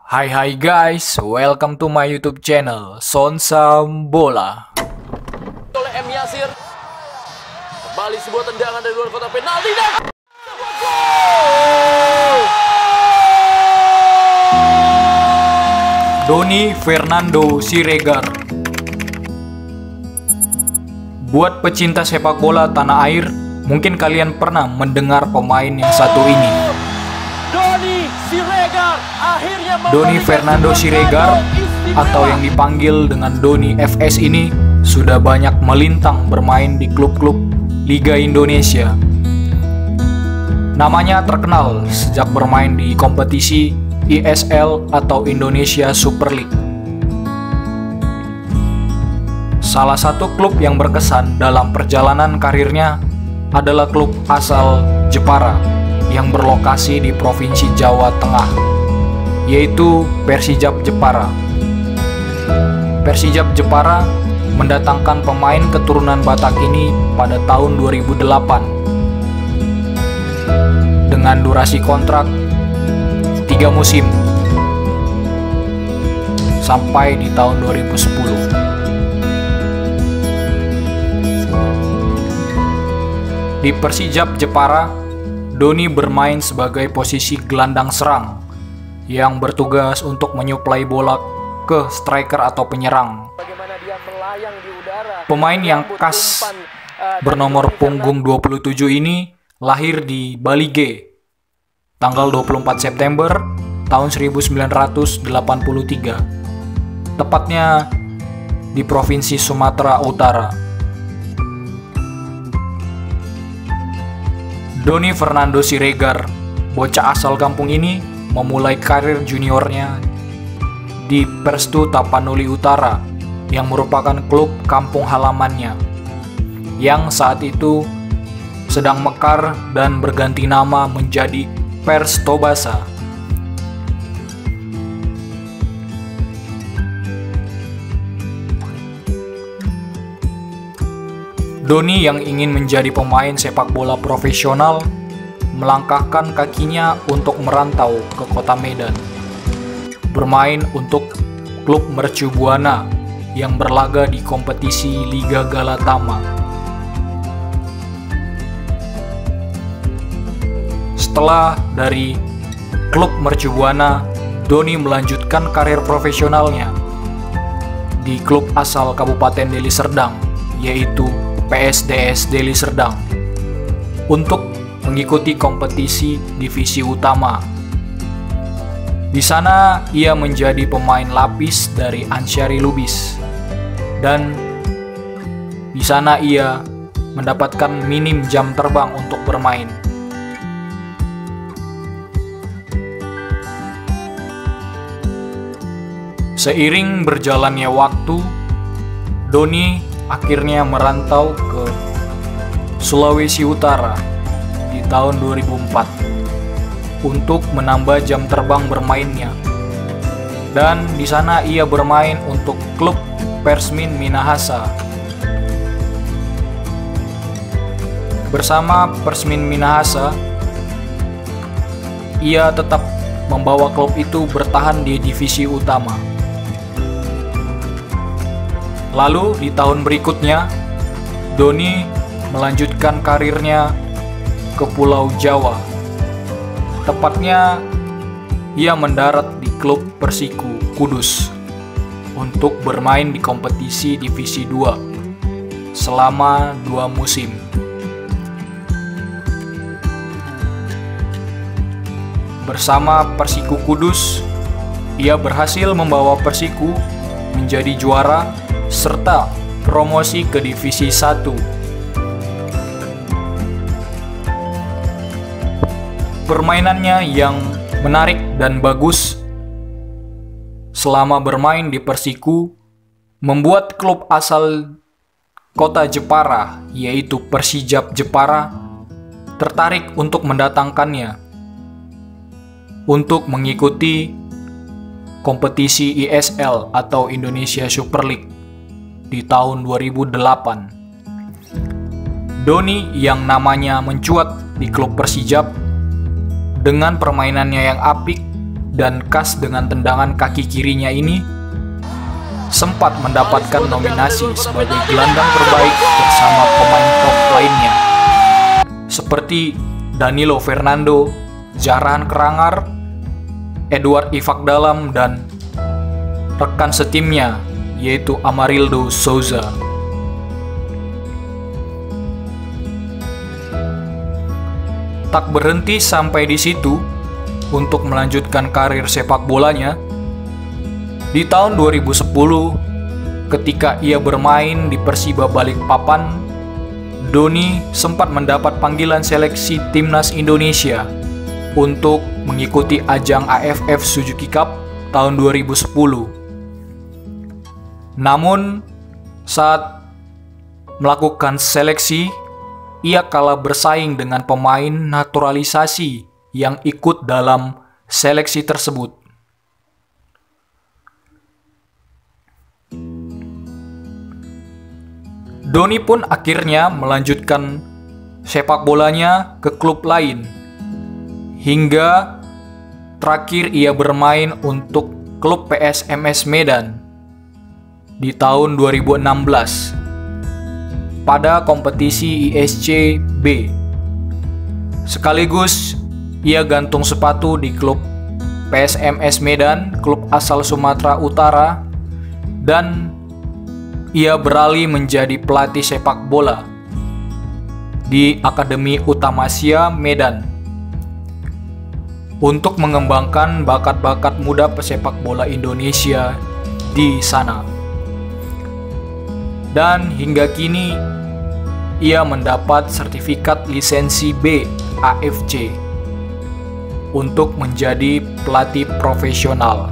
Hai guys, welcome to my YouTube channel Sonsam Bola. Oleh M. Yasir. Kembali sebuah tendangan dari luar kotak penalti dan sebuah gol. Doni Fernando Siregar. Buat pecinta sepak bola tanah air, mungkin kalian pernah mendengar pemain yang satu ini. Doni Siregar akhirnya Doni Fernando Siregar atau yang dipanggil dengan Doni FS ini sudah banyak melintang bermain di klub-klub Liga Indonesia. Namanya terkenal sejak bermain di kompetisi ISL atau Indonesia Super League. Salah satu klub yang berkesan dalam perjalanan karirnya adalah klub asal Jepara yang berlokasi di Provinsi Jawa Tengah, yaitu Persijap Jepara. Persijap Jepara mendatangkan pemain keturunan Batak ini pada tahun 2008 dengan durasi kontrak 3 musim sampai di tahun 2010. Di Persijap Jepara, Doni bermain sebagai posisi gelandang serang yang bertugas untuk menyuplai bola ke striker atau penyerang. Pemain yang khas bernomor punggung 27 ini lahir di Bali G, tanggal 24 September tahun 1983, tepatnya di Provinsi Sumatera Utara. Doni Fernando Siregar, bocah asal kampung ini, memulai karir juniornya di Perstu Tapanuli Utara yang merupakan klub kampung halamannya yang saat itu sedang mekar dan berganti nama menjadi Pers Tobasa. Doni yang ingin menjadi pemain sepak bola profesional melangkahkan kakinya untuk merantau ke kota Medan, bermain untuk klub Mercu Buana yang berlaga di kompetisi Liga Galatama. Setelah dari klub Mercu Buana, Doni melanjutkan karir profesionalnya di klub asal Kabupaten Deli Serdang, yaitu PSDS Deli Serdang, untuk mengikuti kompetisi divisi utama. Di sana ia menjadi pemain lapis dari Ansyari Lubis, dan di sana ia mendapatkan minim jam terbang untuk bermain. Seiring berjalannya waktu, Doni akhirnya merantau ke Sulawesi Utara di tahun 2004 untuk menambah jam terbang bermainnya. Dan di sana ia bermain untuk klub Persmin Minahasa. Bersama Persmin Minahasa, ia tetap membawa klub itu bertahan di divisi utama. Lalu di tahun berikutnya, Doni melanjutkan karirnya ke Pulau Jawa. Tepatnya, ia mendarat di klub Persiku Kudus untuk bermain di kompetisi Divisi 2 selama 2 musim. Bersama Persiku Kudus, ia berhasil membawa Persiku menjadi juara serta promosi ke Divisi 1. Permainannya yang menarik dan bagus selama bermain di Persiku membuat klub asal kota Jepara, yaitu Persijap Jepara, tertarik untuk mendatangkannya untuk mengikuti kompetisi ISL atau Indonesia Super League di tahun 2008. Doni yang namanya mencuat di klub Persijap dengan permainannya yang apik dan khas dengan tendangan kaki kirinya ini sempat mendapatkan nominasi sebagai gelandang terbaik bersama pemain top lainnya seperti Danilo Fernando, Jarahan Kerangar, Edward Ivakdalam, dan rekan setimnya yaitu Amarildo Souza. Tak berhenti sampai di situ untuk melanjutkan karir sepak bolanya. Di tahun 2010, ketika ia bermain di Persiba Balikpapan, Doni sempat mendapat panggilan seleksi timnas Indonesia untuk mengikuti ajang AFF Suzuki Cup tahun 2010. Namun, saat melakukan seleksi, ia kalah bersaing dengan pemain naturalisasi yang ikut dalam seleksi tersebut. Doni pun akhirnya melanjutkan sepak bolanya ke klub lain, hingga terakhir ia bermain untuk klub PSMS Medan di tahun 2016 pada kompetisi ISC B. Sekaligus ia gantung sepatu di klub PSMS Medan, klub asal Sumatera Utara, dan ia beralih menjadi pelatih sepak bola di Akademi Utamasia Medan untuk mengembangkan bakat-bakat muda pesepak bola Indonesia di sana. Dan hingga kini ia mendapat sertifikat lisensi B AFC untuk menjadi pelatih profesional.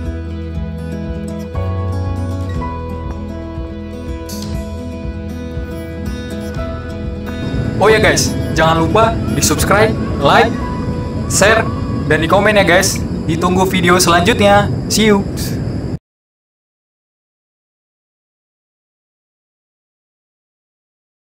Oh ya guys, jangan lupa di subscribe, like, share, dan di komen ya guys. Ditunggu video selanjutnya. See you.